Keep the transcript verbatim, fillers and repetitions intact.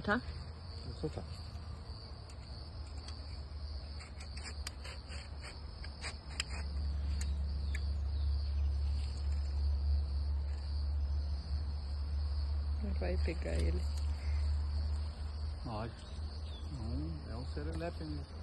tá? Vou soltar. Vai pegar ele. Olha, não, é um serelepe mesmo.